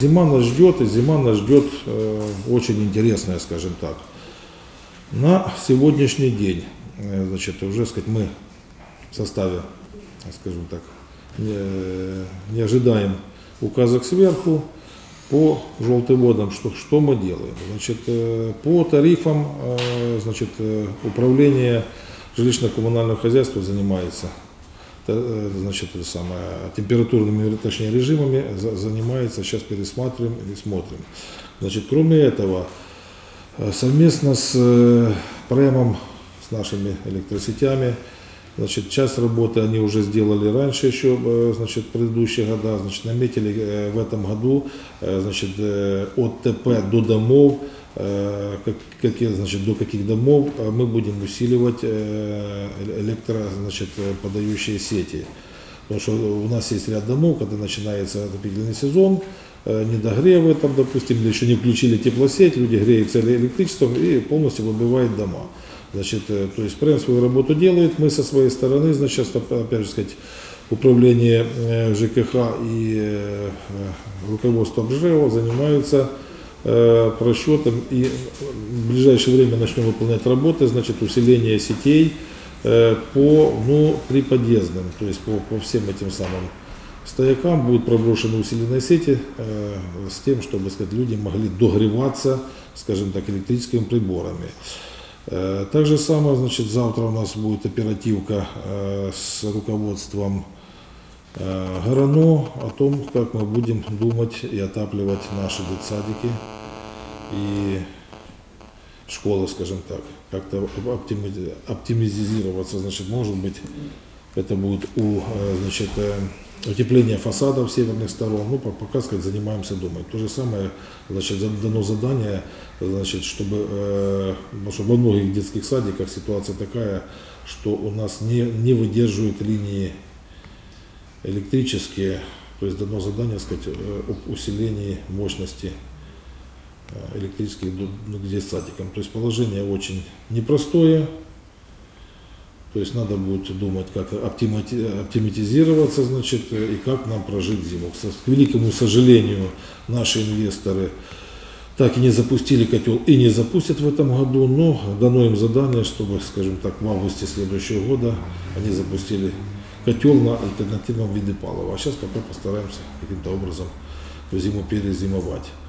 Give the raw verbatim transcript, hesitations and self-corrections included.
Зима нас ждет, и зима нас ждет э, очень интересная, скажем так. На сегодняшний день, э, значит, уже, сказать, мы в составе, скажем так, не, не ожидаем указок сверху по желтоводам, что, что мы делаем. Значит, э, по тарифам, э, значит, э, управление жилищно-коммунального хозяйства занимается. Значит, это самое, температурными, точнее, режимами занимается, сейчас пересматриваем и смотрим. Значит, кроме этого, совместно с проемом, с нашими электросетями, значит, часть работы они уже сделали раньше, еще, значит, в предыдущие года, значит, наметили в этом году, значит, от ТП до домов, Как, какие, значит, до каких домов мы будем усиливать электро, значит, подающие сети. Потому что у нас есть ряд домов, когда начинается отопительный сезон, недогревы, там, допустим, или еще не включили теплосеть, люди греются электричеством и полностью выбивают дома. Значит, то есть ПРЭМ свою работу делает, мы со своей стороны, значит, опять же сказать, управление ЖКХ и руководство БЖЭО занимаются просчетом, и в ближайшее время начнем выполнять работы, значит, усиление сетей по, ну, триподъездным, то есть по, по всем этим самым стоякам будут проброшены усиленные сети э, с тем, чтобы, сказать, люди могли догреваться, скажем так, электрическими приборами. Э, так же самое, значит, завтра у нас будет оперативка э, с руководством э, ГРАНО о том, как мы будем думать и отапливать наши детсадики и школы, скажем так, как-то оптимизироваться, значит, может быть, это будет у, значит, утепление фасадов северных сторон, ну, пока, сказать, занимаемся дома. То же самое, значит, дано задание, значит, чтобы, потому что во многих детских садиках ситуация такая, что у нас не, не выдерживают линии электрические, то есть дано задание, сказать, об усилении мощности электрических детсадикам. То есть положение очень непростое, то есть надо будет думать, как оптимизироваться, значит, и как нам прожить зиму. К великому сожалению, наши инвесторы так и не запустили котел и не запустят в этом году, но дано им задание, чтобы, скажем так, в августе следующего года они запустили котел на альтернативном виде палива. А сейчас пока постараемся каким-то образом зиму перезимовать.